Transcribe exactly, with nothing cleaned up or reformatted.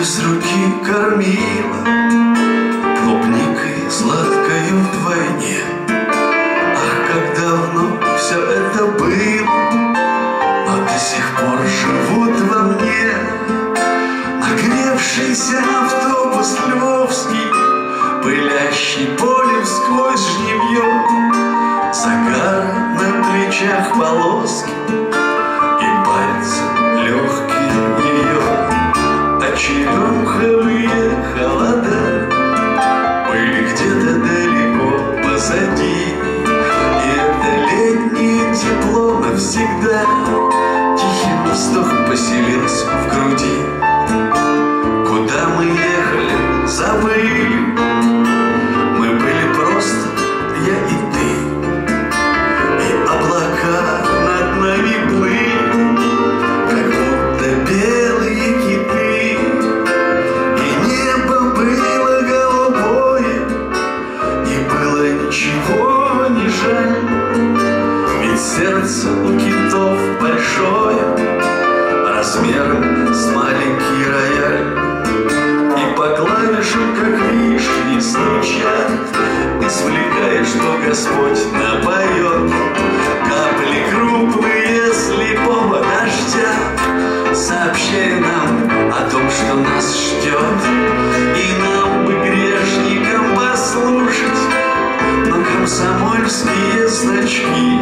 Мне с руки кормила клубникой сладкою вдвойне. Ах, как давно все это было, но до сих пор живут во мне. Нагревшийся автобус львовский, пылящий полем сквозь жнивье, загар на плечах полоски и пальцы легкие ее. А черемуховые холода были где-то далеко позади, и это летнее тепло навсегда тихим вздохом поселился в груди. Куда мы ехали, забыли, мы были просто я и ты, и облака над нами плыли, как будто белые киты, и небо было голубое, и было ничего не жаль, ведь сердце у китов большое, размером с маленький рояль. И по клавишам, как вишни, стучат, извлекая, что Господь напоет. Капли крупные слепого дождя, сообщая нам о том, что нас ждет. И нам бы грешникам послушать, но комсомольские значки